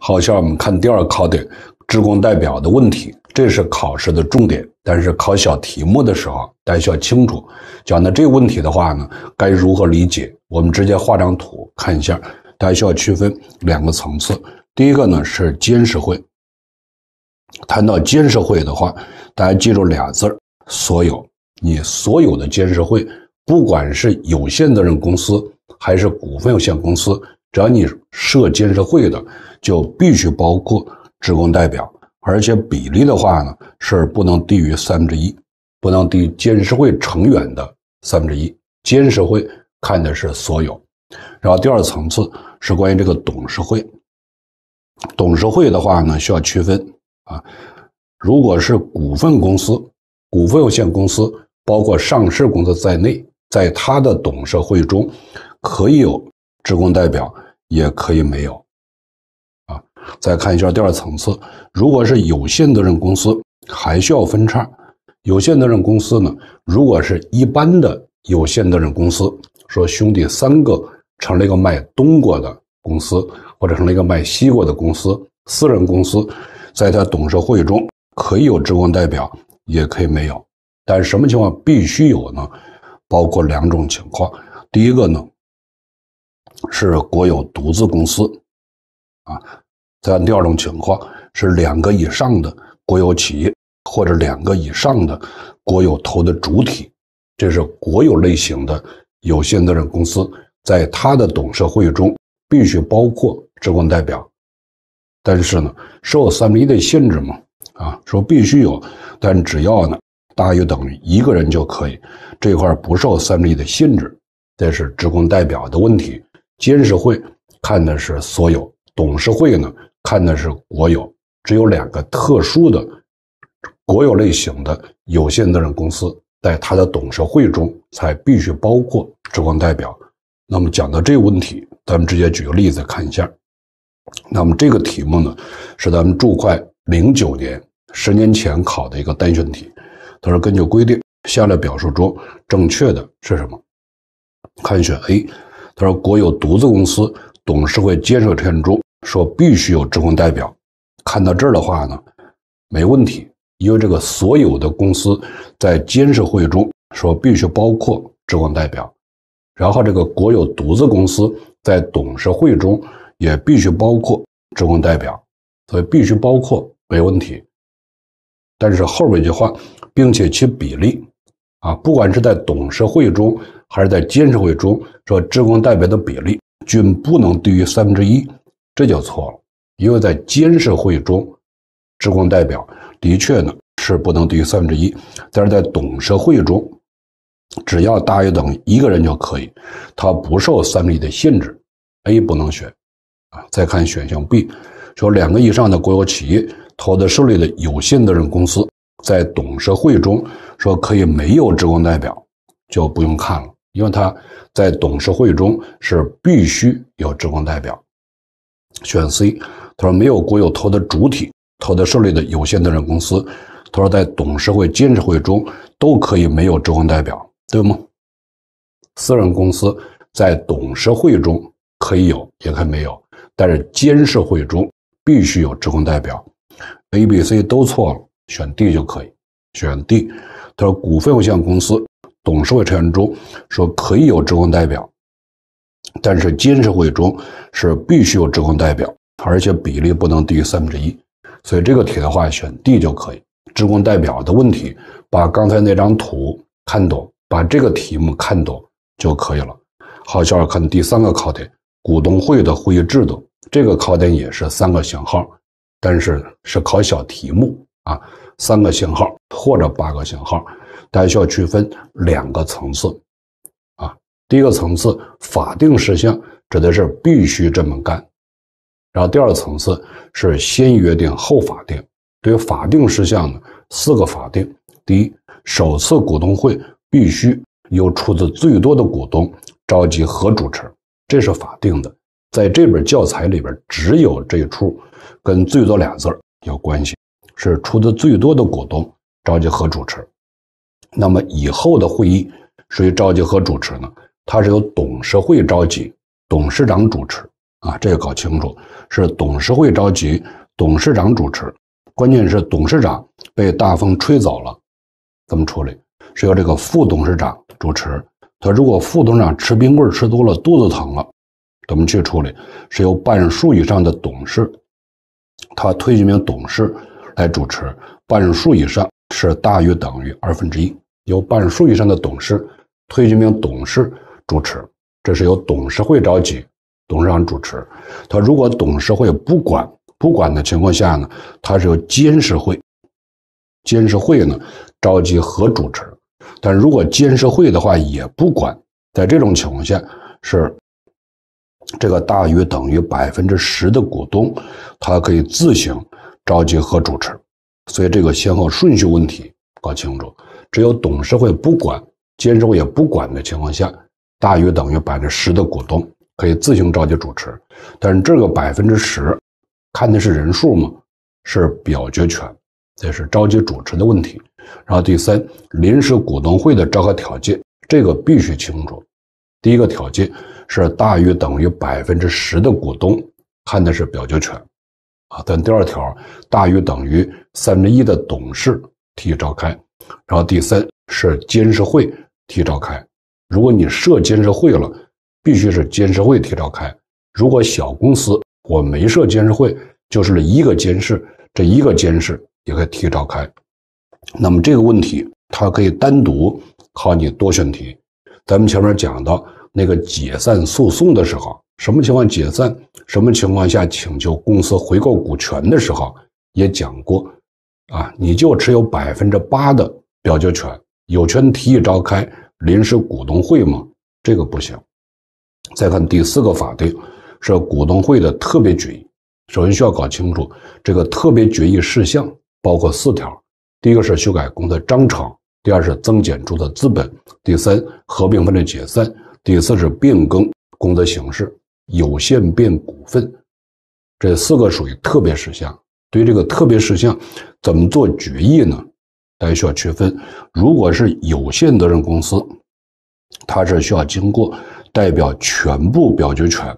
好，下面我们看第二个考点，职工代表的问题，这是考试的重点。但是考小题目的时候，大家需要清楚，讲到这个问题的话呢，该如何理解？我们直接画张图看一下，大家需要区分两个层次。第一个呢是监事会。谈到监事会的话，大家记住俩字儿：所有。你所有的监事会，不管是有限责任公司还是股份有限公司，只要你设监事会的，就必须包括职工代表，而且比例的话呢，是不能低于1/3，不能低于监事会成员的1/3。监事会看的是所有。然后第二层次是关于这个董事会。董事会的话呢，需要区分啊，如果是股份公司、股份有限公司，包括上市公司在内，在它的董事会中可以有职工代表，也可以没有啊。再看一下第二层次，如果是有限责任公司，还需要分叉。有限责任公司呢，如果是一般的有限责任公司，说兄弟3个成了一个卖冬瓜的公司，或者成了一个卖西瓜的公司，私人公司，在他董事会中可以有职工代表，也可以没有。但是什么情况必须有呢？包括2种情况。第一个呢是国有独资公司啊，再第二种情况是2个以上的国有企业或者2个以上的国有投的主体，这是国有类型的有限责任公司，在它的董事会中必须包括职工代表。但是呢，受1/3的限制嘛，啊，说必须有，但只要呢大于等于1个人就可以，这块不受1/3的限制。这是职工代表的问题。监事会看的是所有，董事会呢看的是国有，只有2个特殊的国有类型的有限责任公司，在它的董事会中才必须包括职工代表。那么讲到这个问题，咱们直接举个例子看一下。那么这个题目呢，是咱们注会09年10年前考的一个单选题。他说根据规定，下列表述中正确的是什么？看选 A。他说国有独资公司董事会监事会成员中说必须有职工代表。看到这儿的话呢，没问题，因为这个所有的公司在监事会中说必须包括职工代表，然后这个国有独资公司在董事会中也必须包括职工代表，所以必须包括没问题。但是后边一句话，并且其比例啊，不管是在董事会中还是在监事会中，说职工代表的比例均不能低于1/3，这就错了。因为在监事会中，职工代表的确呢是不能低于1/3，但是在董事会中，只要大于等于1个人就可以，它不受1/3的限制。A 不能选啊。再看选项 B， 说2个以上的国有企业投资设立的有限责任公司，在董事会中说可以没有职工代表，就不用看了，因为他在董事会中是必须有职工代表。选 C， 他说没有国有投的主体投资设立的有限责任公司，他说在董事会、监事会中都可以没有职工代表，对吗？私人公司在董事会中可以有，也可以没有，但是监事会中必须有职工代表。A、B、C 都错了，选 D 就可以。选 D， 他说股份有限公司董事会成员中说可以有职工代表，但是监事会中是必须有职工代表，而且比例不能低于1/3。所以这个题的话选 D 就可以。职工代表的问题，把刚才那张图看懂，把这个题目看懂就可以了。好，下面看第3个考点，股东会的会议制度。这个考点也是3个星号，但是是考小题目啊，3个星号或者8个星号，大家需要区分2个层次啊。第一个层次，法定事项指的是必须这么干，然后第二个层次是先约定后法定。对于法定事项呢，4个法定。第一，首次股东会必须由出资最多的股东召集和主持，这是法定的。在这本教材里边，只有这一处跟最多2字有关系，是出资最多的股东召集和主持。那么以后的会议谁召集和主持呢？它是由董事会召集，董事长主持， 这个搞清楚，是董事会召集，董事长主持。关键是董事长被大风吹走了，怎么处理？是由这个副董事长主持。他如果副董事长吃冰棍吃多了，肚子疼了，怎么去处理？是由半数以上的董事，他推举名董事来主持，半数以上是大于等于1/2，由半数以上的董事推举名董事主持。这是由董事会召集，董事长主持。他如果董事会不管的情况下呢，他是由监事会呢召集和主持。但如果监事会的话也不管，在这种情况下是这个大于等于10%的股东，他可以自行召集和主持。所以这个先后顺序问题搞清楚，只有董事会不管，监事会也不管的情况下，大于等于10%的股东可以自行召集主持。但是这个10%看的是人数吗？是表决权，这是召集主持的问题。然后第三，临时股东会的召开条件，这个必须清楚。第一个条件是大于等于10%的股东，看的是表决权但第二条大于等于1/3的董事提议召开。然后第三是监事会提召开。如果你设监事会了，必须是监事会提召开。如果小公司我没设监事会，就是一个监事，这一个监事也可以提召开。那么这个问题它可以单独考你多选题。咱们前面讲到那个解散诉讼的时候，什么情况解散，什么情况下请求公司回购股权的时候也讲过你就持有8%的表决权，有权提议召开临时股东会吗？这个不行。再看第四个法定是股东会的特别决议。首先需要搞清楚这个特别决议事项包括4条。第一个是修改公司章程，第二是增减注册资本，第三合并分裂解散，第四是变更公司形式，有限变股份。这4个属于特别事项。对于这个特别事项怎么做决议呢？大家需要区分，如果是有限责任公司，它是需要经过代表全部表决权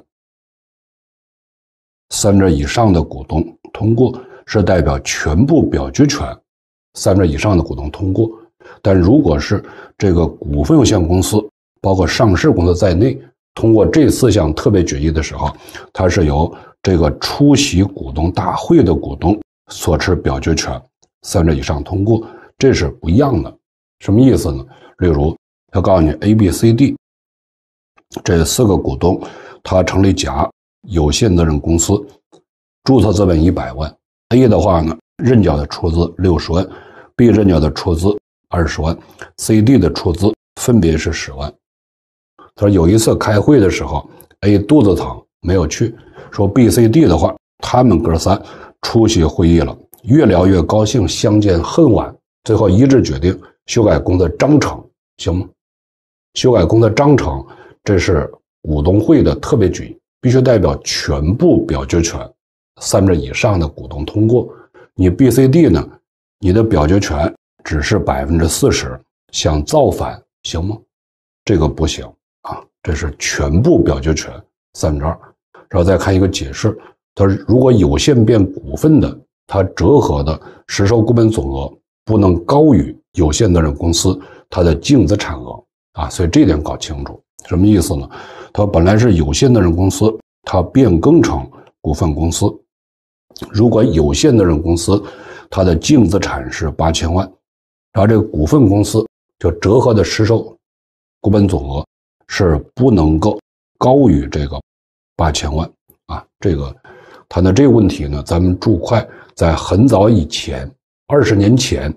3%以上的股东通过，是代表全部表决权3%以上的股东通过。但如果是这个股份有限公司，包括上市公司在内，通过这4项特别决议的时候，它是由这个出席股东大会的股东所持表决权3%以上通过，这是不一样的。什么意思呢？例如他告诉你 A、B、C、D 这4个股东，他成立甲有限责任公司，注册资本100万。A 的话呢，认缴的出资60万， B 认缴的出资20万， C、D 的出资分别是10万。他说有一次开会的时候 A 肚子疼没有去，说 B、C、D 的话他们哥仨出席会议了，越聊越高兴，相见恨晚，最后一致决定修改公司章程，行吗？修改公司章程，这是股东会的特别决议，必须代表全部表决权3%以上的股东通过。你 B、C、D 呢，你的表决权只是40%，想造反行吗？这个不行这是全部表决权2%。然后再看一个解释，他说如果有限变股份的，它折合的实收股本总额不能高于有限责任公司它的净资产额所以这点搞清楚。什么意思呢？它本来是有限责任公司，它变更成股份公司。如果有限责任公司它的净资产是8000万，然后这个股份公司就折合的实收股本总额是不能够高于这个8000万这个谈到这个问题呢，咱们注会在很早以前20年前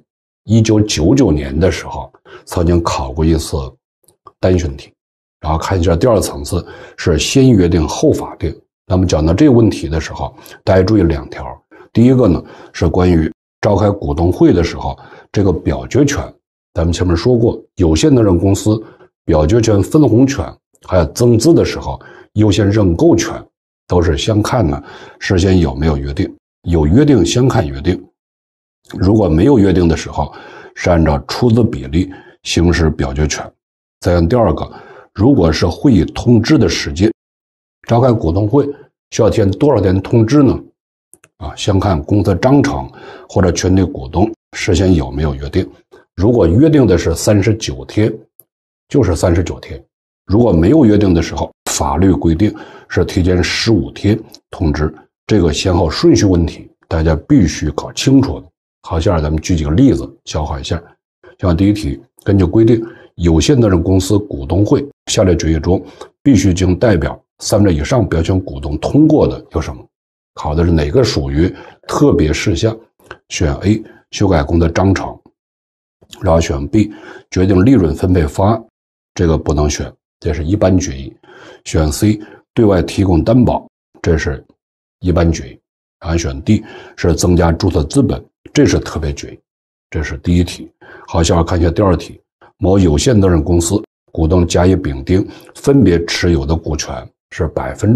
1999年的时候曾经考过一次单选题。然后看一下第二层次是先约定后法定。那么讲到这个问题的时候，大家注意2条。第一个呢是关于召开股东会的时候，这个表决权，咱们前面说过，有限责任公司表决权、分红权还有增资的时候，优先认购权都是先看呢事先有没有约定，有约定先看约定，如果没有约定的时候，是按照出资比例行使表决权。再看第二个，如果是会议通知的时间，召开股东会需要提前多少天通知呢？先看公司章程或者全体股东事先有没有约定。如果约定的是39天，就是39天；如果没有约定的时候，法律规定是提前15天通知。这个先后顺序问题，大家必须搞清楚的。好，下来咱们举几个例子消化一下。像第一题，根据规定，有限责任公司股东会下列决议中，必须经代表3分之2以上表决股东通过的有什么？考的是哪个属于特别事项？选 A 修改公司章程，然后选 B 决定利润分配方案，这个不能选，这是一般决议。选 C 对外提供担保，这是一般决议。然后选 D 是增加注册资本，这是特别决议。这是第一题。好，下面看一下第二题。某有限责任公司股东甲乙丙丁分别持有的股权是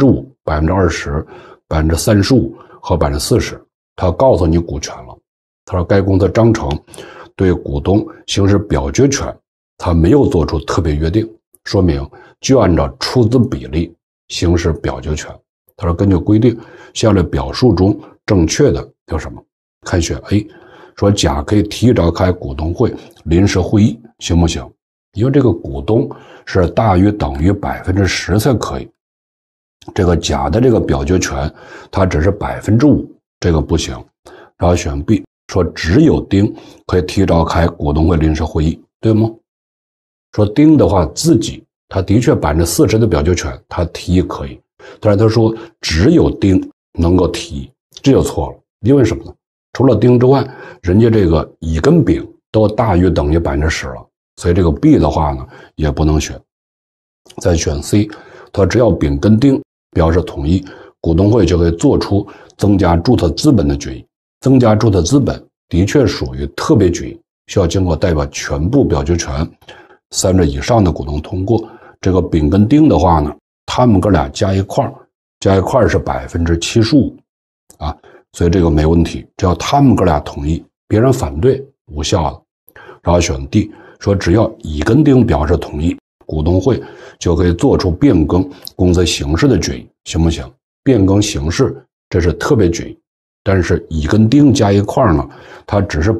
5%、20%、35%和40%，他告诉你股权了。他说该公司章程对股东行使表决权，他没有做出特别约定，说明就按照出资比例行使表决权。他说根据规定，下列表述中正确的有什么？看选 A， 说甲可以提议召开股东会临时会议，行不行？因为这个股东是大于等于10%才可以。这个甲的这个表决权，它只是5%，这个不行。然后选 B， 说只有丁可以提召开股东会临时会议，对吗？说丁的话自己他的确40%的表决权，他提议可以，但是他说只有丁能够提议，这就错了。因为什么呢？除了丁之外，人家这个乙跟丙都大于等于10%了，所以这个 B 的话呢也不能选。再选 C， 他只要丙跟丁表示同意，股东会就可以做出增加注册资本的决议。增加注册资本的确属于特别决议，需要经过代表全部表决权3分之2以上的股东通过。这个丙跟丁的话呢，他们哥俩加一块是75%所以这个没问题，只要他们哥俩同意，别人反对无效了。然后选 D， 说只要乙跟丁表示同意，股东会就可以做出变更公司形式的决议，行不行？变更形式这是特别决议，但是乙跟丁加一块呢，它只是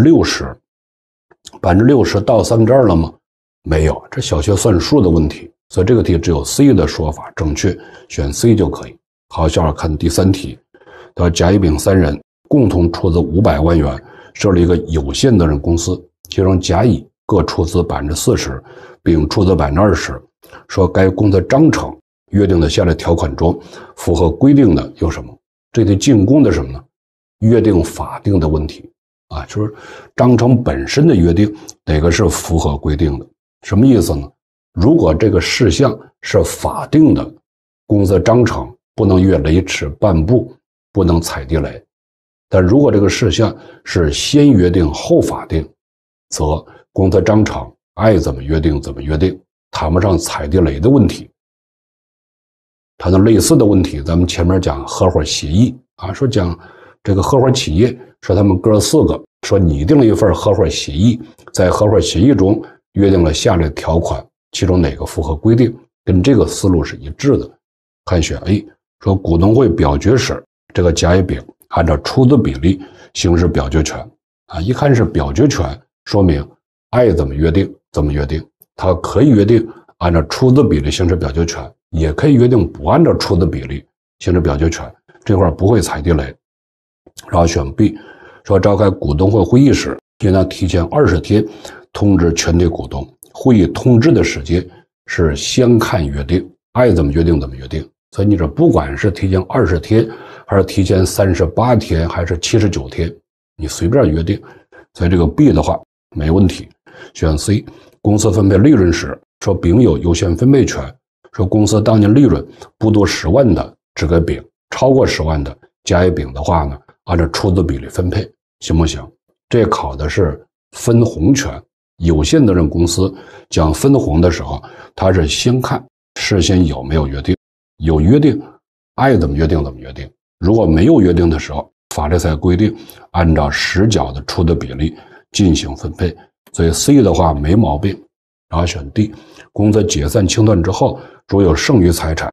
60%，60%到2/3了吗？没有，这小学算数的问题，所以这个题只有 C 的说法正确，选 C 就可以。好，下面看第3题，甲乙丙3人共同出资500万元，设立一个有限责任公司，其中甲乙各出资40%，丙出资20%。说该公司章程约定的下列条款中符合规定的有什么？这题进攻的什么呢？约定法定的问题就是章程本身的约定哪个是符合规定的？什么意思呢？如果这个事项是法定的，公司章程不能越雷池半步，不能踩地雷。但如果这个事项是先约定后法定，则公司章程爱怎么约定怎么约定，谈不上踩地雷的问题。谈到类似的问题，咱们前面讲合伙协议说讲这个合伙企业，说他们哥4个说拟定了一份合伙协议，在合伙协议中约定了下列条款，其中哪个符合规定？跟这个思路是一致的。看选 A， 说股东会表决时，这个甲乙丙按照出资比例行使表决权一看是表决权，说明爱怎么约定怎么约定。他可以约定按照出资比例行使表决权，也可以约定不按照出资比例行使表决权，这块不会踩地雷。然后选 B， 说召开股东会会议时，应当提前20天通知全体股东，会议通知的时间是先看约定，爱怎么约定怎么约定。所以你这不管是提前20天，还是提前38天，还是79天，你随便约定。所以这个 B 的话没问题。选 C， 公司分配利润时，说丙有优先分配权，说公司当年利润不多10万的只给丙，超过10万的甲乙丙的话呢，按照出资比例分配，行不行？这考的是分红权。有限责任公司讲分红的时候，它是先看事先有没有约定，有约定爱怎么约定怎么约定。如果没有约定的时候，法律才规定按照实缴的出资比例进行分配。所以 C 的话没毛病。然后选 D， 公司解散清算之后，如有剩余财产，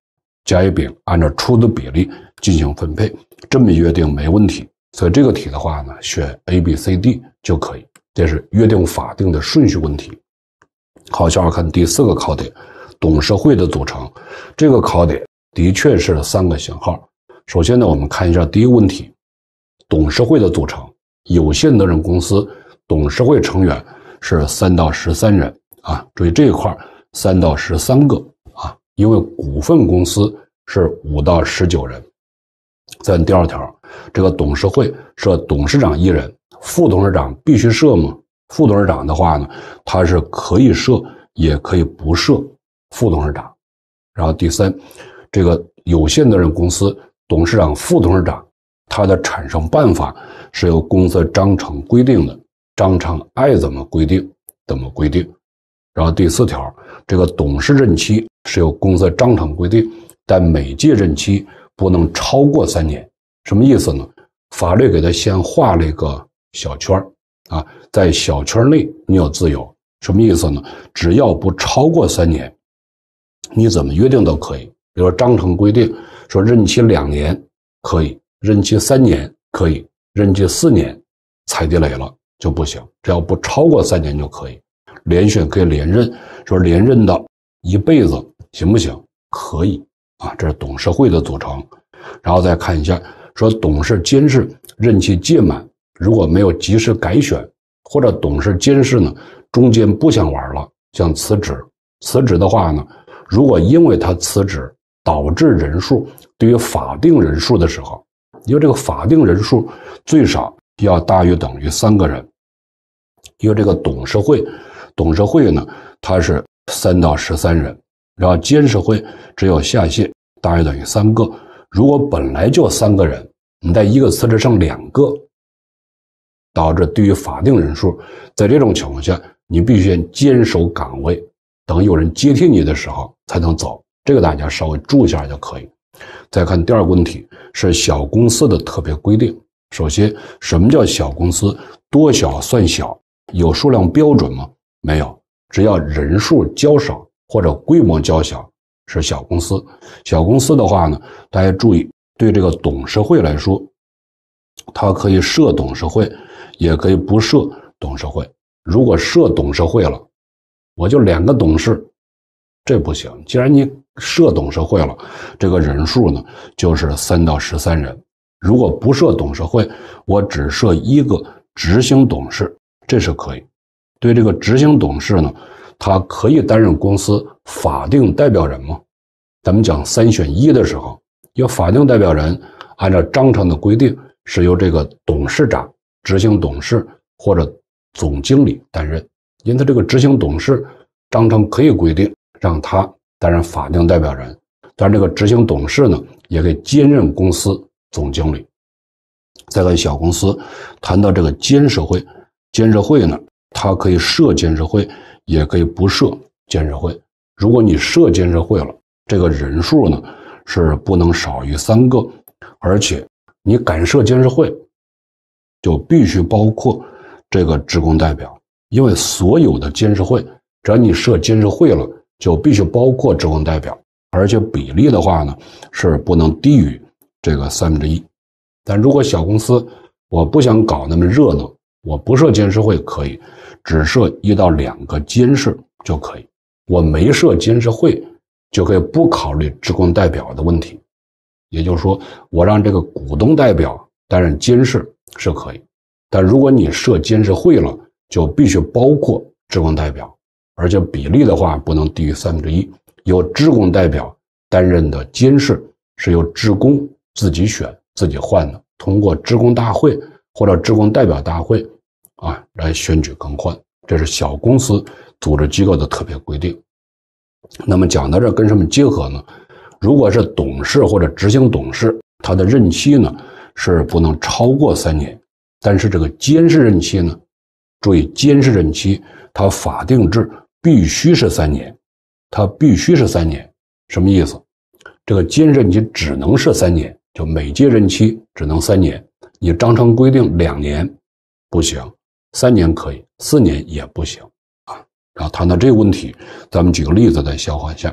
甲乙丙按照出资比例进行分配，这么约定没问题。所以这个题的话呢，选 A、B、C、D 就可以。这是约定法定的顺序问题。好，下面看第4个考点，董事会的组成。这个考点的确是3个型号。首先呢，我们看一下第一个问题，董事会的组成。有限责任公司董事会成员是3到13人啊，注意这一块3到13个啊，因为股份公司是5到19人。再第2条，这个董事会设董事长1人，副董事长必须设吗？副董事长的话呢，他是可以设也可以不设副董事长。然后第3，这个有限责任公司董事长、副董事长他的产生办法是由公司章程规定的，章程爱怎么规定怎么规定。然后第4条，这个董事任期是由公司章程规定，但每届任期不能超过3年。什么意思呢？法律给他先画了一个小圈啊，在小圈内你有自由。什么意思呢？只要不超过3年，你怎么约定都可以。比如说章程规定说任期2年可以，任期3年可以，任期4年踩地雷了就不行，只要不超过3年就可以。连选可以连任，说连任到一辈子行不行？可以啊，这是董事会的组成。然后再看一下，说董事监事任期届满，如果没有及时改选，或者董事监事呢中间不想玩了，想辞职。辞职的话呢，如果因为他辞职导致人数对于法定人数的时候，因为这个法定人数最少要大于等于3个人，因为这个董事会呢，它是3到13人，然后监事会只有下限大于等于3个。如果本来就3个人，你在一个辞职剩2个，导致对于法定人数，在这种情况下，你必须先坚守岗位，等有人接替你的时候才能走。这个大家稍微注意一下就可以。再看第2个问题，是小公司的特别规定。首先，什么叫小公司？多小算小？有数量标准吗？没有，只要人数较少或者规模较小是小公司。小公司的话呢，大家注意，对这个董事会来说，它可以设董事会，也可以不设董事会。如果设董事会了，我就2个董事，这不行。既然你设董事会了，这个人数呢就是3到13人。如果不设董事会，我只设1个执行董事，这是可以。对这个执行董事呢，他可以担任公司法定代表人吗？咱们讲3选1的时候，有法定代表人按照章程的规定是由这个董事长、执行董事或者总经理担任。因此这个执行董事章程可以规定让他担任法定代表人，但是这个执行董事呢也可以兼任公司总经理。再看小公司，谈到这个监事会，监事会呢，它可以设监事会，也可以不设监事会。如果你设监事会了，这个人数呢是不能少于3个，而且你敢设监事会，就必须包括这个职工代表，因为所有的监事会，只要你设监事会了，就必须包括职工代表，而且比例的话呢是不能低于这个1/3。但如果小公司我不想搞那么热闹，我不设监事会可以，只设1到2个监事就可以。我没设监事会，就可以不考虑职工代表的问题。也就是说，我让这个股东代表担任监事是可以，但如果你设监事会了，就必须包括职工代表，而且比例的话不能低于1/3。由职工代表担任的监事是由职工自己选自己换的，通过职工大会或者职工代表大会来选举更换。这是小公司组织机构的特别规定。那么讲到这跟什么结合呢？如果是董事或者执行董事，他的任期呢是不能超过3年，但是这个监事任期呢，注意监事任期它法定制必须是3年，它必须是3年。什么意思？这个监事任期只能是3年，就每届任期只能3年。你章程规定2年不行，3年可以，4年也不行啊。然后谈到这个问题，咱们举个例子再消化一下。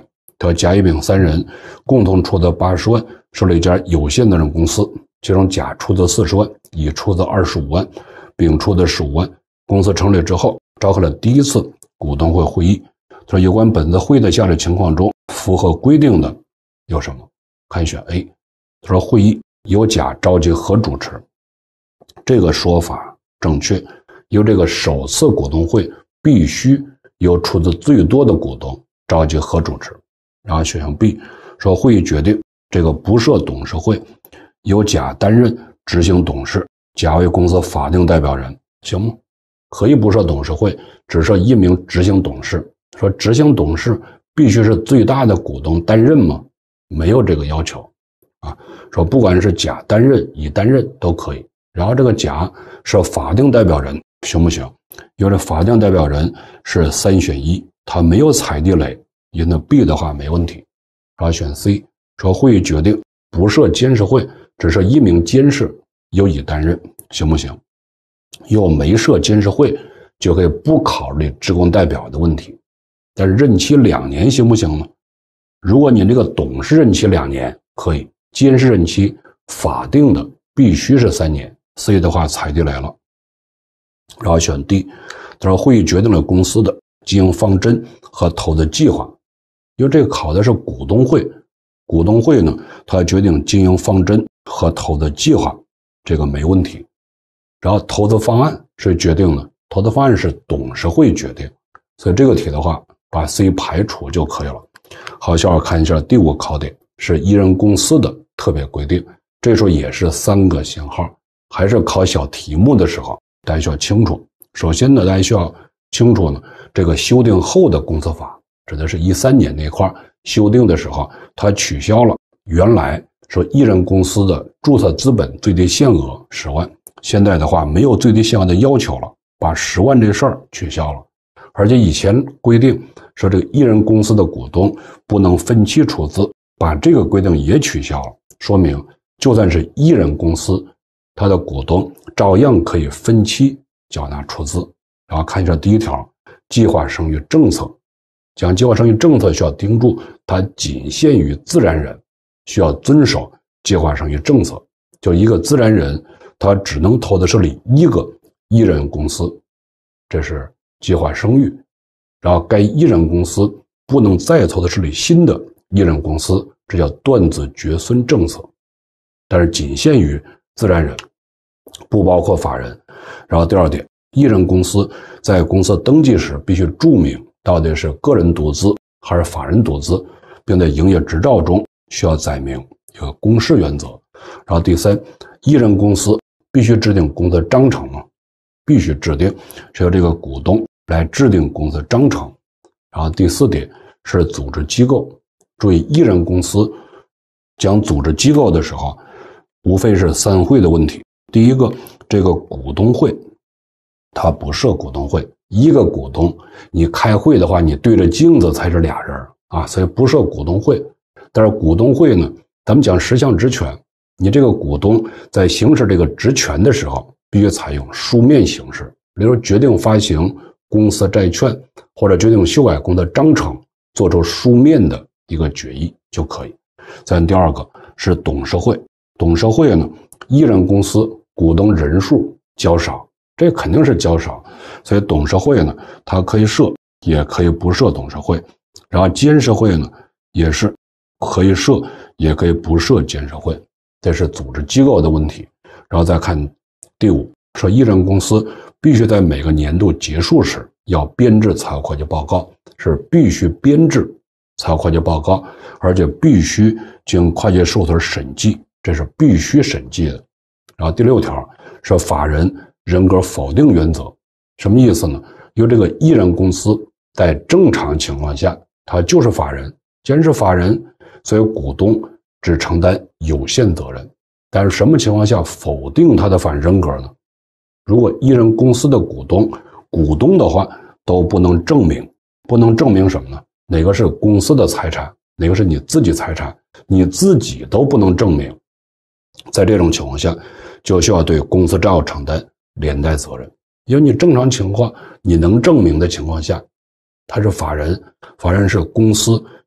和甲、乙、丙3人共同出资80万，设立一家有限责任公司，其中甲出资40万，乙出资25万，丙出资15万。公司成立之后，召开了第一次股东会会议。他说，有关本次会议的下列情况中符合规定的有什么？看选 A。他说，会议由甲召集和主持，这个说法正确。由这个首次股东会必须由出资最多的股东召集和主持。然后选项 B 说，会议决定这个不设董事会，由甲担任执行董事，甲为公司法定代表人，行吗？可以不设董事会，只设一名执行董事。说执行董事必须是最大的股东担任吗？没有这个要求啊。说不管是甲担任、乙担任都可以。然后这个甲是法定代表人，行不行？因为这法定代表人是3选1，他没有踩地雷，因此 B 的话没问题。然后选 C 说，会议决定不设监事会，只设一名监事，由乙担任，行不行？又没设监事会，就可以不考虑职工代表的问题。但是任期2年行不行呢？如果你这个董事任期2年可以，监事任期法定的必须是3年，所以的话踩地雷了。然后选 D， 他说会议决定了公司的经营方针和投资计划。因为这个考的是股东会，股东会呢，它决定经营方针和投资计划，这个没问题。然后投资方案谁决定呢？投资方案是董事会决定，所以这个题的话把 C 排除就可以了。好，小伙看一下第5个考点是一人公司的特别规定，这时候也是3个星号，还是考小题目的时候大家需要清楚。首先呢，大家需要清楚呢，这个修订后的公司法指的是13年那块修订的时候，它取消了原来说一人公司的注册资本最低限额10万，现在的话没有最低限额的要求了，把10万这事儿取消了。而且以前规定说这个一人公司的股东不能分期出资，把这个规定也取消了，说明就算是一人公司，他的股东照样可以分期缴纳出资。然后看一下第1条，计划生育政策。讲计划生育政策需要盯住，它仅限于自然人，需要遵守计划生育政策。就一个自然人，他只能投资设立一个一人公司，这是计划生育。然后该一人公司不能再投资设立新的一人公司，这叫断子绝孙政策。但是仅限于自然人，不包括法人。然后第2点，一人公司在公司登记时必须注明到底是个人独资还是法人独资，并在营业执照中需要载明一个公示原则。然后第3，一人公司必须制定公司章程吗？必须制定，是由这个股东来制定公司章程。然后第4点是组织机构，注意一人公司讲组织机构的时候，无非是3会的问题。第一个，这个股东会它不设股东会，一个股东你开会的话，你对着镜子才是俩人啊，所以不设股东会。但是股东会呢，咱们讲10项职权，你这个股东在行使这个职权的时候，必须采用书面形式，比如决定发行公司债券或者决定修改公司章程，做出书面的一个决议就可以。再第2个是董事会，董事会呢，一人公司股东人数较少，这肯定是较少，所以董事会呢，它可以设也可以不设董事会。然后监事会呢，也是可以设也可以不设监事会，这是组织机构的问题。然后再看第5，说一人公司必须在每个年度结束时要编制财务会计报告，是必须编制财务会计报告，而且必须经会计事务所审计，这是必须审计的。然后第6条是法人人格否定原则，什么意思呢？由这个一人公司在正常情况下，它就是法人，既然是法人，所以股东只承担有限责任。但是什么情况下否定他的法人人格呢？如果一人公司的股东的话都不能证明什么呢？哪个是公司的财产，哪个是你自己财产，你自己都不能证明。在这种情况下，就需要对公司账户承担连带责任。因为你正常情况你能证明的情况下，他是法人，法人是公司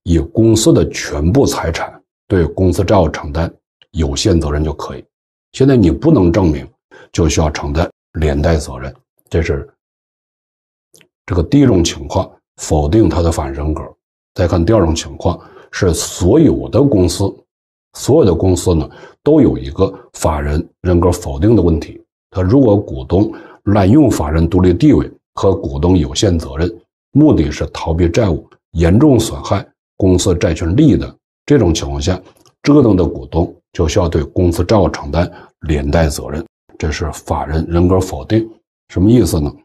以公司的全部财产对公司债务承担有限责任就可以。现在你不能证明，就需要承担连带责任。这是这个第一种情况，否定他的法人人格。再看第二种情况，是所有的公司呢都有一个法人人格否定的问题。他如果股东滥用法人独立地位和股东有限责任，目的是逃避债务，严重损害公司债权利益的这种情况下，折腾的股东就需要对公司债务承担连带责任。这是法人人格否定。什么意思呢？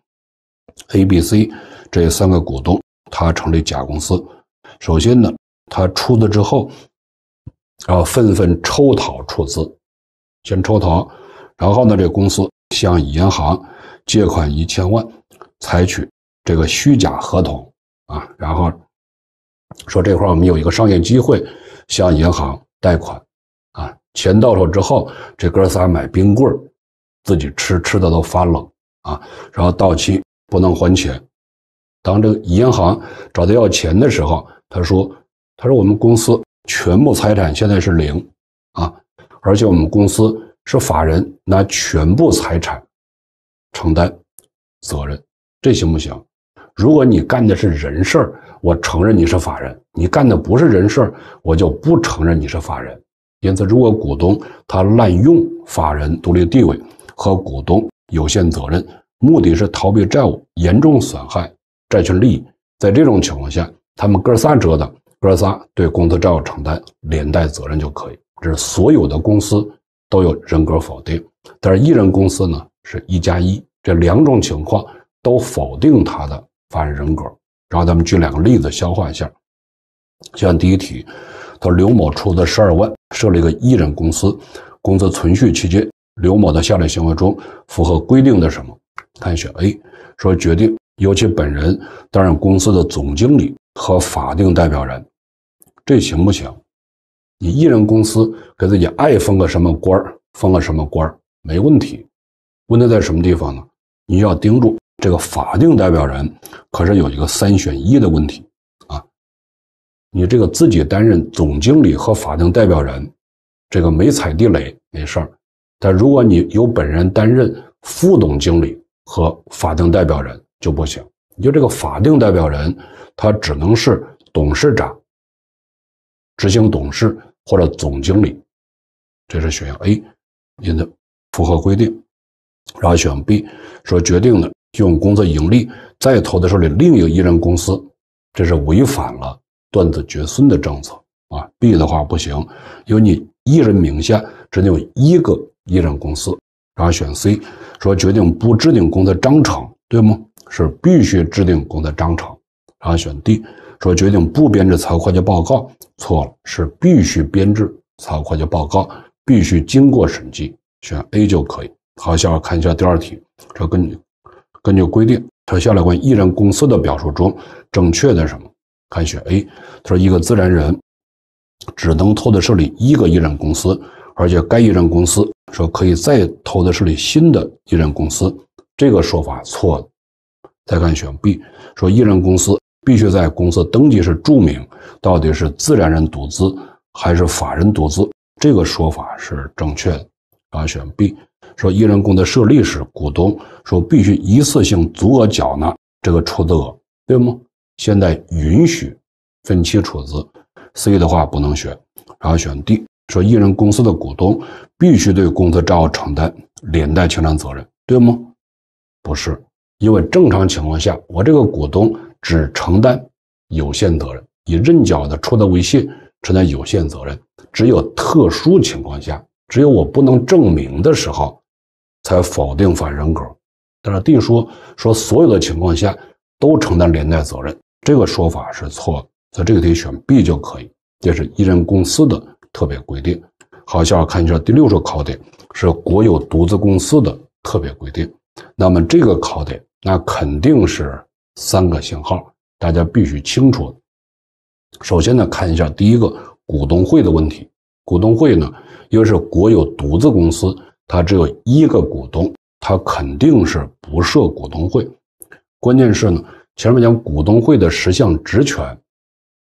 A、B、C 这三个股东他成立甲公司，首先呢他出资之后纷纷抽逃出资，先抽逃，然后呢这公司向银行借款1000万，采取这个虚假合同然后说这块我们有一个商业机会，向银行贷款钱到手之后，这哥仨买冰棍自己吃的都发冷然后到期不能还钱。当这个银行找他要钱的时候，他说我们公司全部财产现在是0而且我们公司是法人拿全部财产承担责任，这行不行？如果你干的是人事儿，我承认你是法人；你干的不是人事儿，我就不承认你是法人。因此，如果股东他滥用法人独立地位和股东有限责任，目的是逃避债务，严重损害债权利益，在这种情况下，他们哥仨折腾，哥仨对公司债务承担连带责任就可以。这是所有的公司都有人格否定，但是一人公司呢是1+1，这两种情况都否定他的法人人格。然后咱们举2个例子消化一下。像第一题，他说刘某出资12万设立一个一人公司，公司存续期间，刘某的下列行为中符合规定的什么？看选 A， 说决定由其本人担任公司的总经理和法定代表人，这行不行？你一人公司给自己爱封个什么官封个什么官没问题。问题在什么地方呢？你要盯住这个法定代表人，可是有一个3选1的问题你这个自己担任总经理和法定代表人，这个没踩地雷没事儿，但如果你由本人担任副总经理和法定代表人就不行。你就这个法定代表人，他只能是董事长、执行董事或者总经理，这是选项 A， 因此符合规定。然后选项 B 说决定呢用公司盈利再投资设立另一个一人公司，这是违反了断子绝孙的政策B 的话不行，由你一人名下只能有一个一人公司。然后选 C 说决定不制定公司章程，对吗？是必须制定公司章程。然后选 D 说决定不编制财务会计报告，错了，是必须编制财务会计报告，必须经过审计。选 A 就可以。好，下面看一下第2题，这根据规定，这下列关于一人公司的表述中正确的什么？看选 A， 他说一个自然人只能投资设立一个一人公司，而且该一人公司说可以再投资设立新的一人公司，这个说法错的。再看选 B， 说一人公司必须在公司登记时注明到底是自然人独资还是法人独资，这个说法是正确的。然后选 B， 说一人公司设立时，股东说必须一次性足额缴纳这个出资额，对吗？现在允许分期出资。C 的话不能选。然后选 D， 说一人公司的股东必须对公司债务承担连带清偿责任，对吗？不是，因为正常情况下，我这个股东只承担有限责任，以认缴的出资为限承担有限责任，只有特殊情况下，只有我不能证明的时候才否定法人人格。但是 D 说所有的情况下都承担连带责任，这个说法是错的，所以这个题选 B 就可以。这是一人公司的特别规定。好，下面看一下第6个考点，是国有独资公司的特别规定。那么这个考点那肯定是3个星号，大家必须清楚。首先呢，看一下第一个股东会的问题。股东会呢，因为是国有独资公司，它只有一个股东，它肯定是不设股东会。关键是呢，前面讲股东会的10项职权，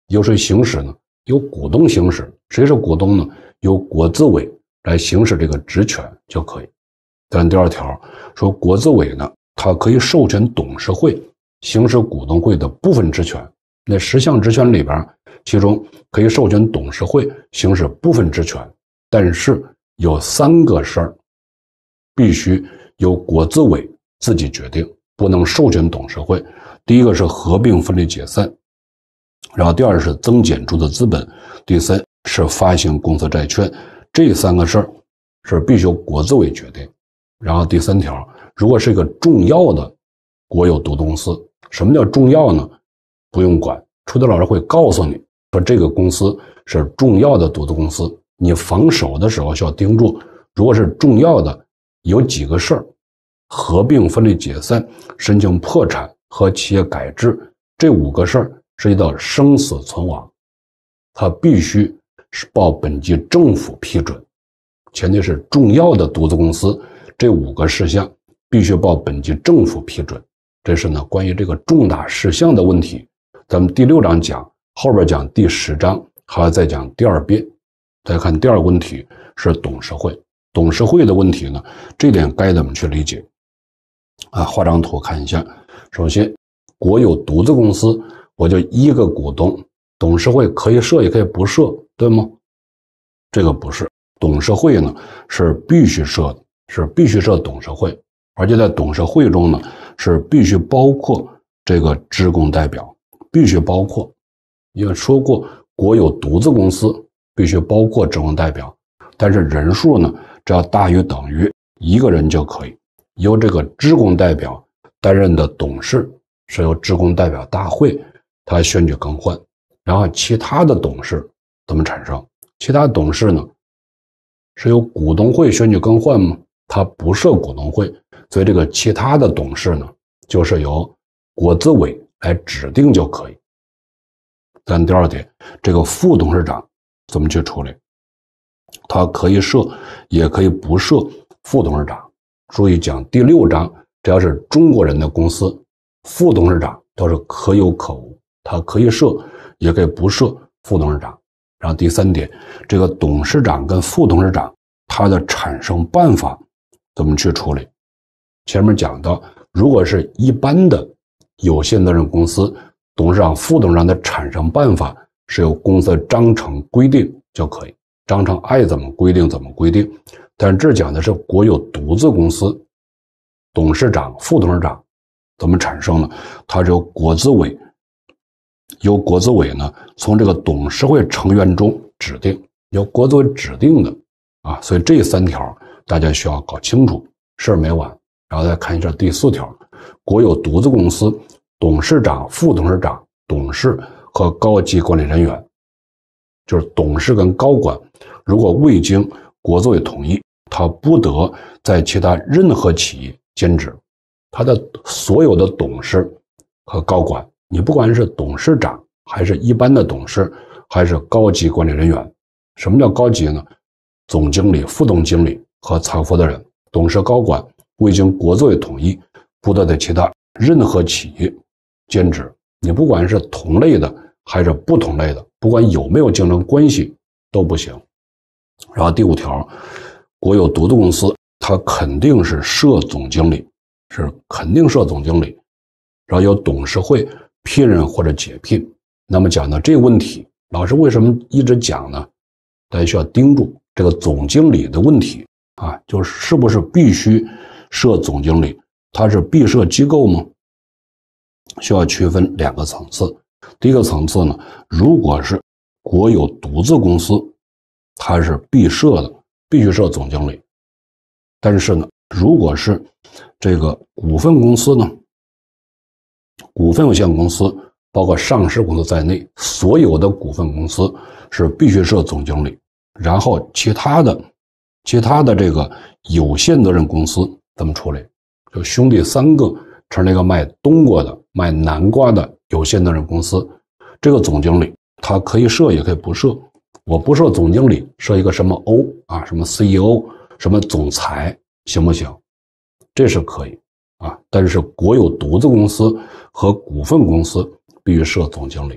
由谁行使呢？由股东行使。谁是股东呢？由国资委来行使这个职权就可以。但第二条说，国资委呢，它可以授权董事会行使股东会的部分职权。那10项职权里边，其中可以授权董事会行使部分职权，但是有3个事儿必须由国资委自己决定，不能授权董事会。第一个是合并分类解散，然后第二是增减注册资本，第三是发行公司债券。这3个事儿是必须由国资委决定。然后第3条，如果是一个重要的国有独资公司，什么叫重要呢？不用管，出题老师会告诉你说这个公司是重要的独资公司，你防守的时候需要盯住，如果是重要的，有几个事儿：合并分类解散、申请破产和企业改制，这5个事儿涉及到生死存亡，它必须是报本级政府批准，前提是重要的独资公司，这5个事项必须报本级政府批准。这是呢关于这个重大事项的问题，咱们第6章讲，后边讲第10章还要再讲第2遍。再看第2个问题是董事会。董事会的问题呢，这点该怎么去理解啊？画张图看一下。首先，国有独资公司我就1个股东，董事会可以设也可以不设，对吗？这个不是，董事会呢是必须设的，是必须设董事会，而且在董事会中呢是必须包括这个职工代表，必须包括。因为说过国有独资公司必须包括职工代表，但是人数呢只要大于等于1个人就可以。由这个职工代表担任的董事是由职工代表大会他选举更换，然后其他的董事怎么产生？其他董事呢是由股东会选举更换吗？他不设股东会，所以这个其他的董事呢就是由国资委来指定就可以。但第2点，这个副董事长怎么去处理？他可以设也可以不设副董事长。注意讲第6章，只要是中国人的公司，副董事长都是可有可无，他可以设也可以不设副董事长。然后第3点，这个董事长跟副董事长他的产生办法怎么去处理？前面讲到，如果是一般的有限责任公司，董事长、副董事长的产生办法是由公司章程规定就可以，章程爱怎么规定怎么规定。但这讲的是国有独资公司，董事长、副董事长怎么产生呢？它是由国资委，由国资委呢从这个董事会成员中指定，由国资委指定的啊。所以这3条大家需要搞清楚，事儿没完。然后再看一下第4条，国有独资公司董事长、副董事长、董事和高级管理人员，就是董事跟高管，如果未经国资委同意，他不得在其他任何企业兼职。他的所有的董事和高管，你不管是董事长还是一般的董事还是高级管理人员，什么叫高级呢？总经理、副总经理和财务负责人，董事高管未经国资委同意，不得在其他任何企业兼职。你不管是同类的还是不同类的，不管有没有竞争关系都不行。然后第5条，国有独资公司它肯定是设总经理，是肯定设总经理，然后由董事会聘任或者解聘。那么讲到这个问题，老师为什么一直讲呢？大家需要盯住这个总经理的问题啊，就是不是必须设总经理，它是必设机构吗？需要区分2个层次。第一个层次呢，如果是国有独资公司，它是必设的，必须设总经理。但是呢，如果是这个股份公司呢，股份有限公司包括上市公司在内，所有的股份公司是必须设总经理。然后其他的这个有限责任公司怎么处理？就兄弟3个成了一个卖冬瓜的、卖南瓜的有限责任公司，这个总经理他可以设也可以不设。我不设总经理，设一个什么 O 啊，什么 CEO， 什么总裁，行不行？这是可以啊。但是国有独资公司和股份公司必须设总经理。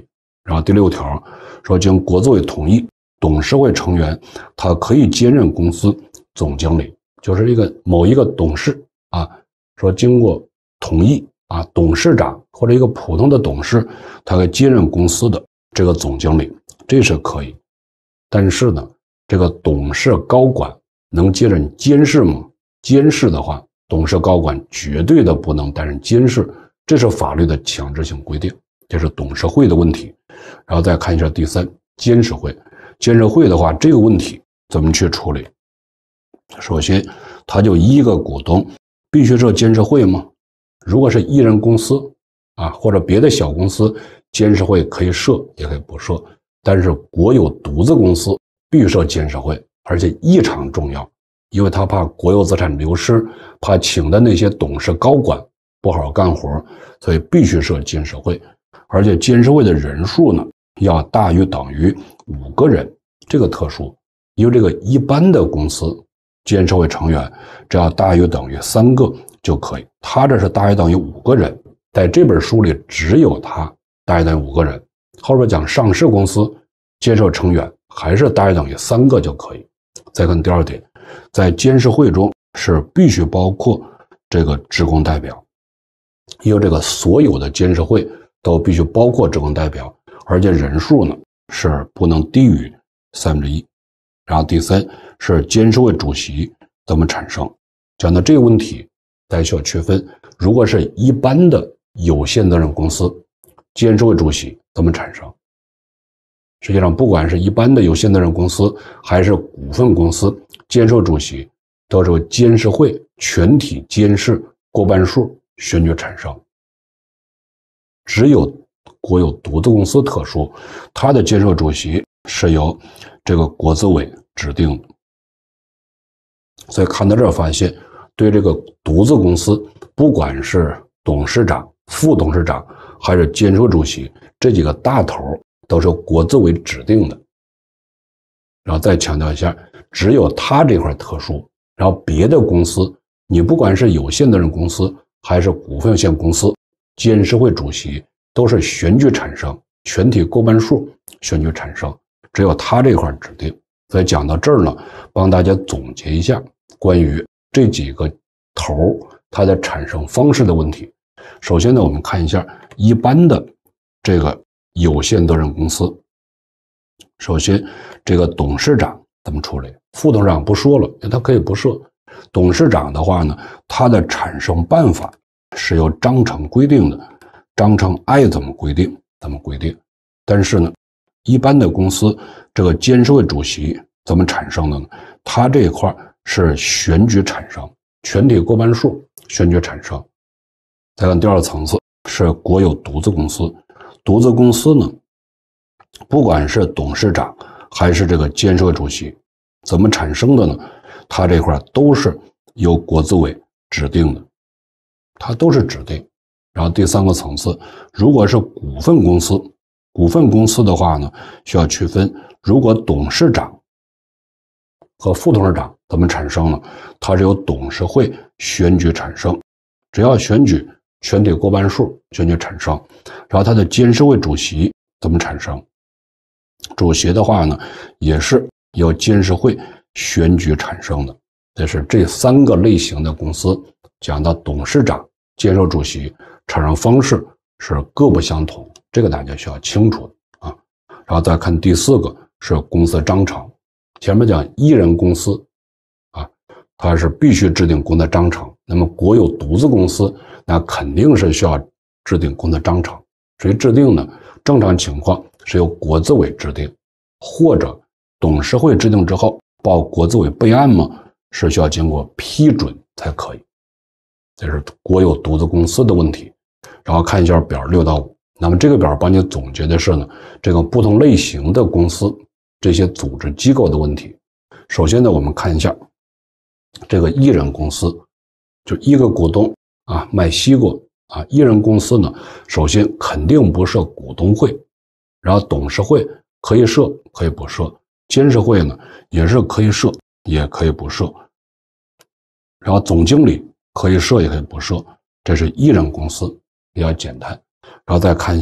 然后第6条说，经国资委同意，董事会成员他可以兼任公司总经理，就是某一个董事啊，说经过同意啊，董事长或者一个普通的董事，他可以兼任公司的这个总经理，这是可以。但是呢，这个董事高管能接任监事吗？监事的话，董事高管绝对的不能担任监事，这是法律的强制性规定，这是董事会的问题。然后再看一下第3，监事会。监事会的话，这个问题怎么去处理？首先，他就一个股东必须设监事会吗？如果是一人公司啊，或者别的小公司，监事会可以设也可以不设。但是国有独资公司必须设监事会，而且异常重要，因为他怕国有资产流失，怕请的那些董事高管不好好干活，所以必须设监事会。而且监事会的人数呢，要大于等于5个人，这个特殊，因为这个一般的公司监事会成员只要大于等于3个就可以，他这是大于等于5个人，在这本书里只有他大于等于5个人。后边讲上市公司监事会成员还是大于等于3个就可以。再看第2点，在监事会中是必须包括这个职工代表，因为这个所有的监事会都必须包括职工代表，而且人数呢是不能低于1/3。然后第3是监事会主席怎么产生？讲到这个问题，大家需要区分，如果是一般的有限责任公司，监事会主席怎么产生？实际上，不管是一般的有限责任公司还是股份公司，监事会主席都是由监事会全体监事过半数选举产生。只有国有独资公司特殊，它的监事会主席是由这个国资委指定的。所以看到这儿发现，对这个独资公司，不管是董事长、副董事长还是监事会主席，这几个大头都是由国资委指定的。然后再强调一下，只有他这块特殊，然后别的公司，你不管是有限责任公司还是股份有限公司，监事会主席都是选举产生，全体过半数选举产生，只有他这块指定。所以讲到这儿呢，帮大家总结一下关于这几个头它的产生方式的问题。首先呢，我们看一下一般的这个有限责任公司。首先，这个董事长怎么处理？副董事长不说了，他可以不设。董事长的话呢，他的产生办法是由章程规定的，章程爱怎么规定怎么规定。但是呢，一般的公司这个监事会主席怎么产生的呢？他这一块是选举产生，全体过半数选举产生。再看第2层次是国有独资公司，独资公司呢，不管是董事长还是这个监事会主席怎么产生的呢？他这块都是由国资委指定的，它都是指定。然后第3个层次，如果是股份公司，股份公司的话呢，需要区分，如果董事长和副董事长怎么产生呢？它是由董事会选举产生，只要选举全体过半数选举产生。然后它的监事会主席怎么产生？主席的话呢，也是由监事会选举产生的。这是这3个类型的公司讲到董事长、监事会主席产生方式是各不相同，这个大家需要清楚啊。然后再看第4个是公司章程。前面讲一人公司啊，它是必须制定公司章程。那么国有独资公司，那肯定是需要制定公司章程。谁制定呢？正常情况是由国资委制定，或者董事会制定之后报国资委备案吗？是需要经过批准才可以。这是国有独资公司的问题。然后看一下表6到5，那么这个表帮你总结的是呢，这个不同类型的公司这些组织机构的问题。首先呢，我们看一下这个一人公司，就一个股东啊卖西瓜啊，一人公司呢，首先肯定不设股东会，然后董事会可以设可以不设，监事会呢也是可以设也可以不设，然后总经理可以设也可以不设，这是一人公司比较简单。然后再看一下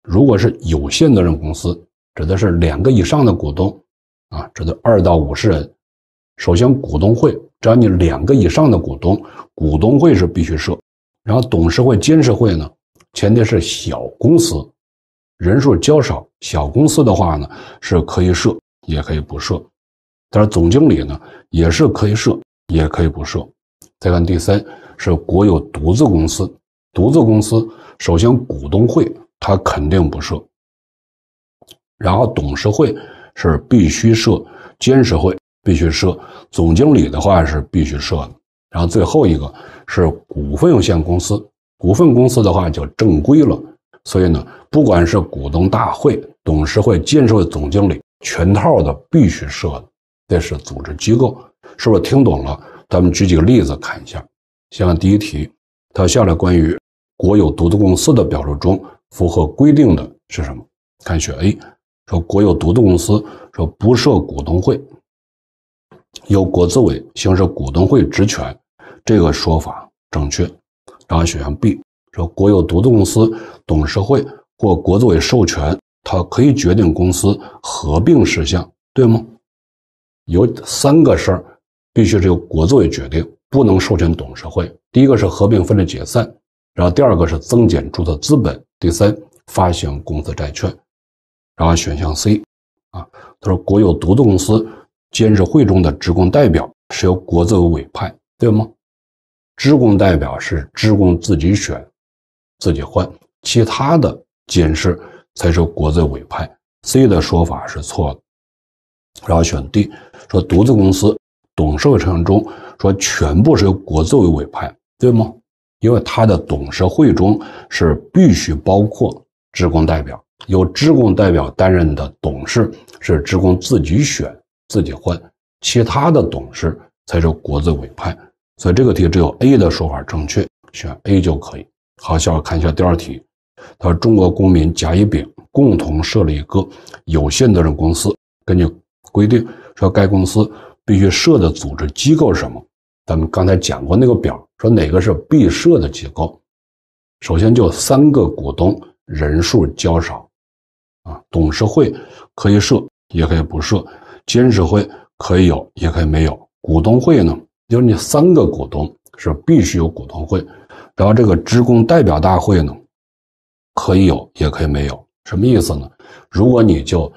如果是有限责任公司，指的是2个以上的股东啊，指的2到50人。首先股东会，只要你2个以上的股东，股东会是必须设。然后董事会、监事会呢，前提是小公司，人数较少。小公司的话呢，是可以设，也可以不设。但是总经理呢，也是可以设，也可以不设。再看第3是国有独资公司，独资公司首先股东会它肯定不设，然后董事会是必须设，监事会必须设，总经理的话是必须设的。然后最后一个是股份有限公司，股份公司的话就正规了，所以呢，不管是股东大会、董事会、监事会、总经理，全套的必须设的，这是组织机构。是不是听懂了？咱们举几个例子看一下。先看第一题，它下来关于国有独资公司的表述中符合规定的是什么？看选 A， 说国有独资公司说不设股东会，由国资委行使股东会职权，这个说法正确。然后选项 B， 说国有独资公司董事会或国资委授权，它可以决定公司合并事项，对吗？有3个事儿必须是由国资委决定，不能授权董事会。第一个是合并分裂解散，然后第2个是增减注册资本，第3发行公司债券。然后选项 C， 他说国有独资公司监事会中的职工代表是由国资委委派，对吗？职工代表是职工自己选自己换，其他的监事才是由国资委委派。C 的说法是错的。然后选 D， 说独资公司董事会成员中说全部是由国资委委派，对吗？因为他的董事会中是必须包括职工代表，由职工代表担任的董事是职工自己选自己换，其他的董事才是由国资委派。所以这个题只有 A 的说法正确，选 A 就可以。好，下面看一下第2题。他说中国公民甲乙丙共同设立一个有限责任公司，根据规定说该公司必须设的组织机构是什么？咱们刚才讲过那个表，说哪个是必设的机构。首先就3个股东，人数较少董事会可以设也可以不设，监事会可以有也可以没有，股东会呢就是你3个股东是必须有股东会。然后这个职工代表大会呢可以有也可以没有。什么意思呢？如果你就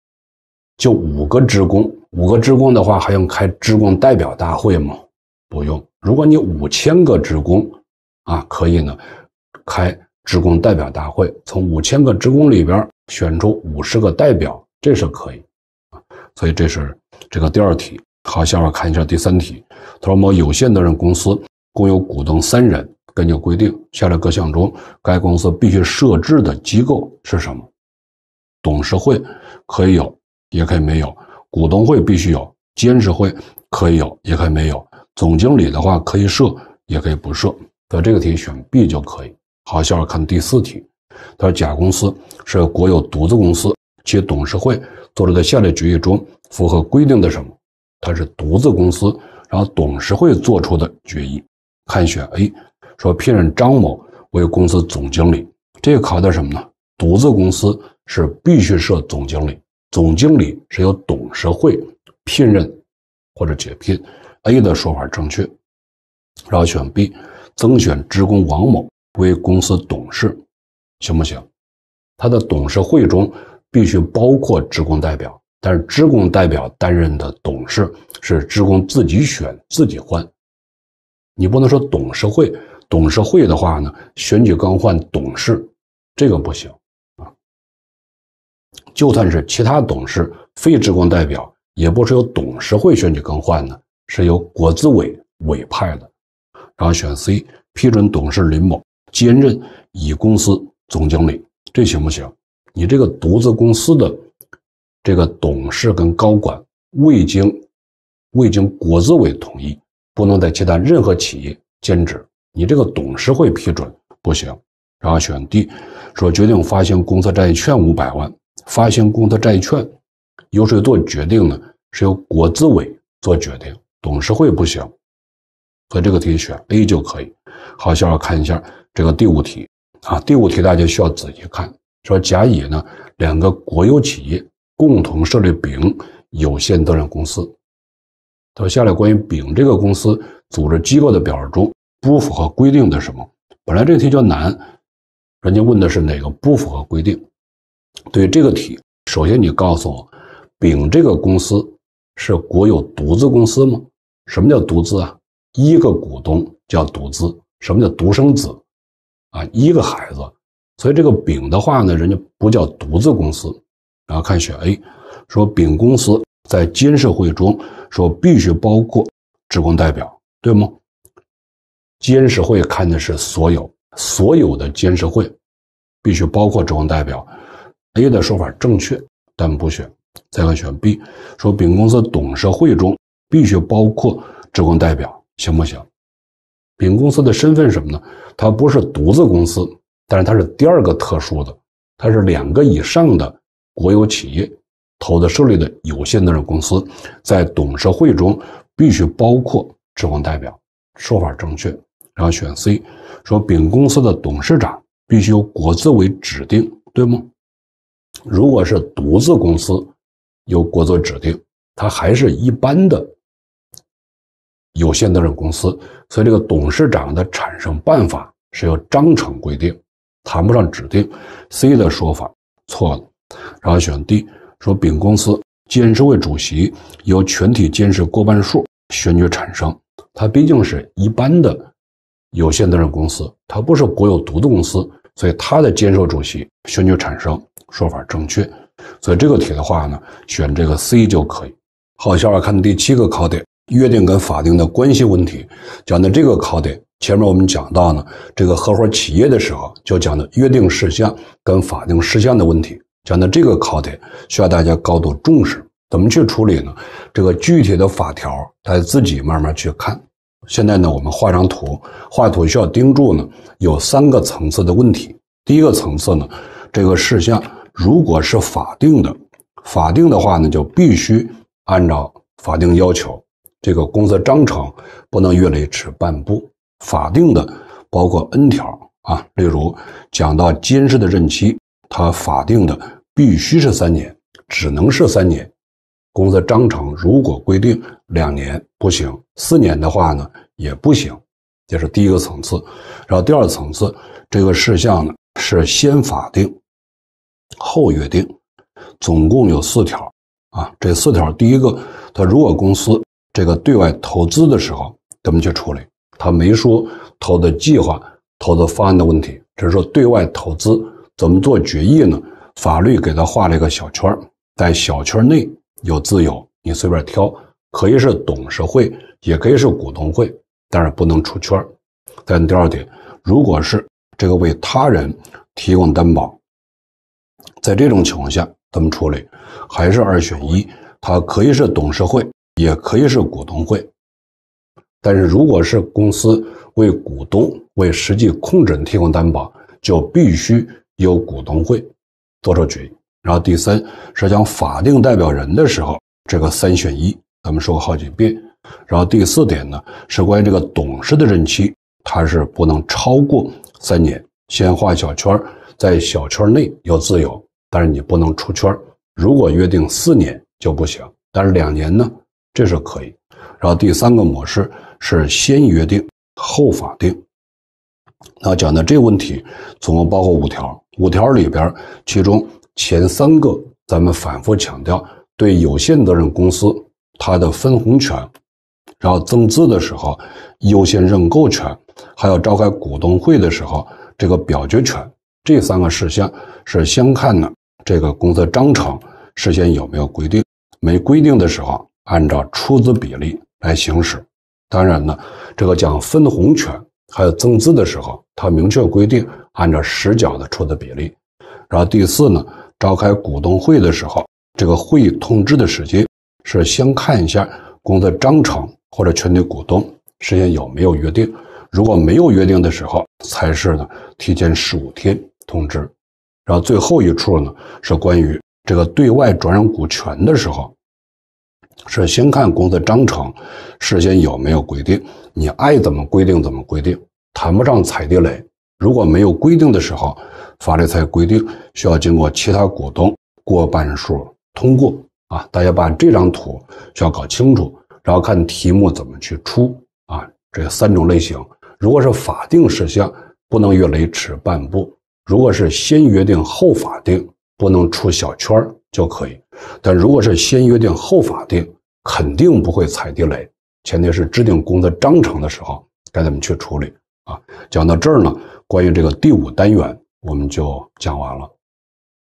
5个职工，5个职工的话还用开职工代表大会吗？不用。如果你5000个职工可以呢开职工代表大会，从5000个职工里边选出50个代表，这是可以。所以这是这个第2题。好，下面看一下第3题。他说某有限责任公司共有股东3人，根据规定，下列各项中该公司必须设置的机构是什么？董事会可以有也可以没有，股东会必须有，监事会可以有也可以没有，总经理的话可以设也可以不设。所以这个题选 B 就可以。好，下面看第4题。他说甲公司是国有独资公司，其董事会做出的下列决议中符合规定的什么？它是独资公司，然后董事会做出的决议。看选 A， 说聘任张某为公司总经理，这个考的什么呢？独资公司是必须设总经理，总经理是由董事会聘任或者解聘。 A 的说法正确。然后选 B， 增选职工王某为公司董事，行不行？他的董事会中必须包括职工代表，但是职工代表担任的董事是职工自己选自己换。你不能说董事会，董事会的话呢，选举更换董事，这个不行就算是其他董事，非职工代表，也不是由董事会选举更换的，是由国资委委派的。然后选 C， 批准董事林某兼任乙公司总经理，这行不行？你这个独资公司的这个董事跟高管未经国资委同意，不能在其他任何企业兼职，你这个董事会批准不行。然后选 D， 说决定发行公司债券500万，发行公司债券由谁做决定呢？是由国资委做决定，董事会不行。所以这个题选 A 就可以。好，下面看一下这个第5题第5题大家需要仔细看。 说甲乙呢两个国有企业共同设立丙有限责任公司。他说下列关于丙这个公司组织机构的表述中不符合规定的什么？本来这题就难，人家问的是哪个不符合规定。对于这个题，首先你告诉我，丙这个公司是国有独资公司吗？什么叫独资啊？一个股东叫独资。什么叫独生子啊？一个孩子。所以这个丙的话呢，人家不叫独资公司。然后看选 A， 说丙公司在监事会中说必须包括职工代表，对吗？监事会看的是所有的监事会必须包括职工代表。A 的说法正确，但不选。再看选 B， 说丙公司董事会中必须包括职工代表，行不行？丙公司的身份是什么呢？它不是独资公司，但是它是第二个特殊的，它是2个以上的国有企业投资设立的有限责任公司，在董事会中必须包括职工代表，说法正确。然后选 C， 说丙公司的董事长必须由国资委指定，对吗？如果是独资公司由国资委指定，它还是一般的有限责任公司，所以这个董事长的产生办法是由章程规定，谈不上指定。 C 的说法错了。然后选 D， 说丙公司监事会主席由全体监事过半数选举产生，它毕竟是一般的有限责任公司，它不是国有独资公司，所以它的监事会主席选举产生，说法正确。所以这个题的话呢，选这个 C 就可以。好，下面看第7个考点，约定跟法定的关系问题。讲的这个考点，前面我们讲到呢，这个合伙企业的时候就讲的约定事项跟法定事项的问题。讲的这个考点需要大家高度重视，怎么去处理呢？这个具体的法条大家自己慢慢去看。现在呢，我们画张图，画图需要盯住呢，有3个层次的问题。第一个层次呢，这个事项如果是法定的话呢，就必须按照法定要求，这个公司章程不能越雷池半步。法定的包括 N 条啊，例如讲到监事的任期，它法定的必须是3年，只能是3年。公司章程如果规定2年不行，4年的话呢也不行，这是第一个层次。然后第二层次，这个事项呢是先法定后约定，总共有4条啊。这4条，第一个，他如果公司这个对外投资的时候怎么去处理？他没说投资计划、投资方案的问题，只是说对外投资怎么做决议呢？法律给他画了一个小圈，在小圈内有自由，你随便挑，可以是董事会，也可以是股东会，但是不能出圈。但第二点，如果是这个为他人提供担保，在这种情况下怎么处理？还是2选1，它可以是董事会，也可以是股东会。但是如果是公司为股东为实际控制人提供担保，就必须由股东会做出决议。然后第3是讲法定代表人的时候，这个3选1咱们说过好几遍。然后第4点呢，是关于这个董事的任期，它是不能超过3年。先画小圈，在小圈内有自由，但是你不能出圈。如果约定4年就不行，但是2年呢，这是可以。然后第3个模式是先约定后法定。那讲的这个问题总共包括5条，5条里边，其中前3个咱们反复强调，对有限责任公司它的分红权，然后增资的时候优先认购权，还有召开股东会的时候这个表决权，这3个事项是相看呢这个公司章程事先有没有规定，没规定的时候按照出资比例来行使。当然呢，这个讲分红权还有增资的时候，它明确规定按照实缴的出资比例。然后第4呢，召开股东会的时候，这个会议通知的时间是相看一下公司章程或者全体股东事先有没有约定，如果没有约定的时候，才是呢提前15天通知。然后最后一处呢，是关于这个对外转让股权的时候，是先看公司章程事先有没有规定，你爱怎么规定怎么规定，谈不上踩地雷。如果没有规定的时候， 法律才规定需要经过其他股东过半数通过啊。大家把这张图需要搞清楚，然后看题目怎么去出啊。这3种类型，如果是法定事项，不能越雷池半步；如果是先约定后法定，不能出小圈就可以。但如果是先约定后法定，肯定不会踩地雷。前提是制定公司章程的时候该怎么去处理啊。讲到这儿呢，关于这个第5单元我们就讲完了。